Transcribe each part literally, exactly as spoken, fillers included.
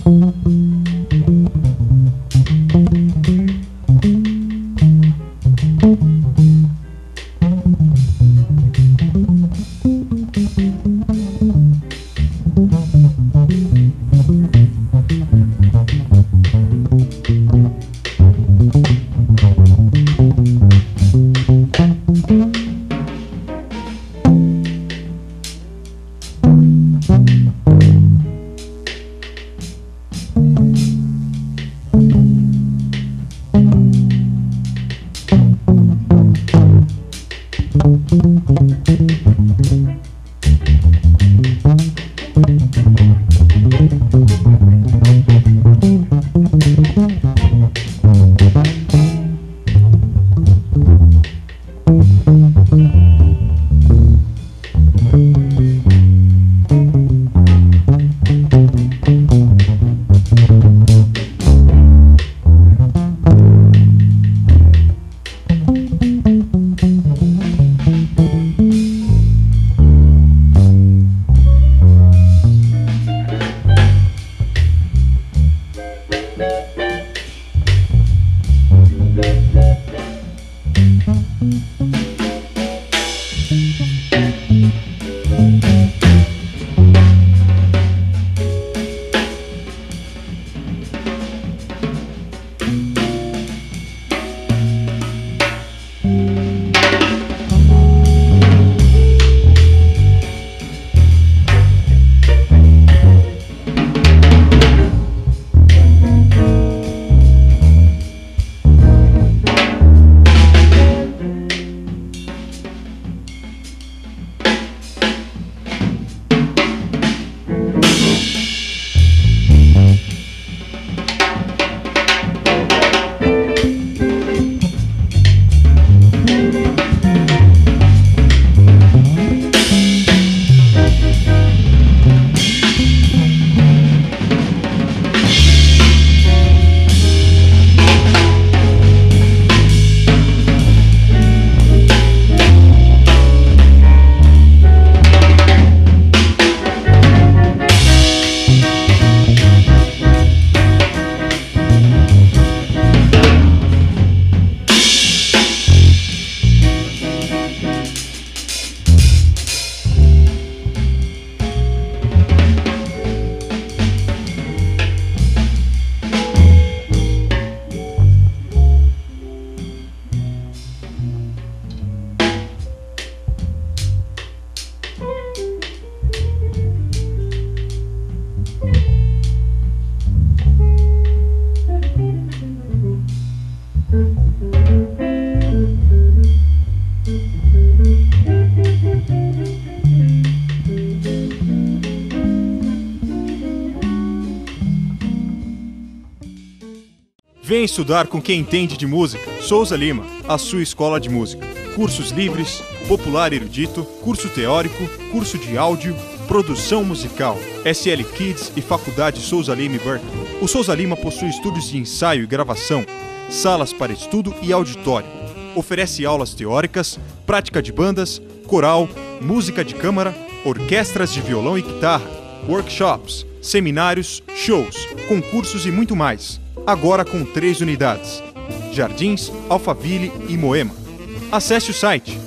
Vem estudar com quem entende de música. Souza Lima, a sua escola de música. Cursos livres, popular erudito, curso teórico, curso de áudio, produção musical, S L Kids e Faculdade Souza Lima e Berkeley. O Souza Lima possui estúdios de ensaio e gravação, salas para estudo e auditório. Oferece aulas teóricas, prática de bandas, coral, música de câmara, orquestras de violão e guitarra, workshops, seminários, shows, concursos e muito mais. Agora com três unidades: Jardins, Alphaville e Moema. Acesse o site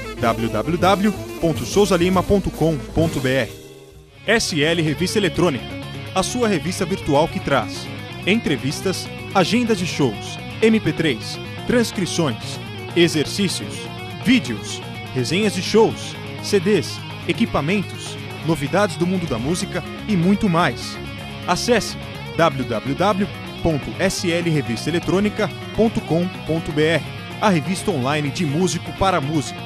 w w w ponto souza lima ponto com ponto b r. S L Revista Eletrônica, a sua revista virtual que traz entrevistas, agendas de shows, M P três, transcrições, exercícios, vídeos, resenhas de shows, C Ds, equipamentos, novidades do mundo da música e muito mais. Acesse w w w ponto s l revista eletrônica ponto com ponto b r, a revista online de músico para músico.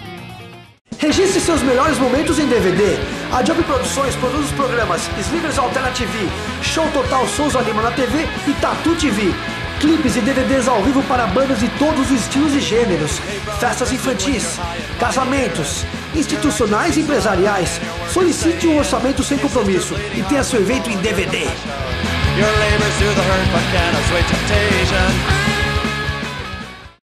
Registre seus melhores momentos em D V D. A Job Produções produz os programas Slivers Alternative, Show Total Souza Lima na T V e Tatu T V. Clipes e D V Ds ao vivo para bandas de todos os estilos e gêneros. Festas infantis, casamentos, institucionais e empresariais. Solicite um orçamento sem compromisso e tenha seu evento em D V D. Your labors through the hurt but can assuage temptation.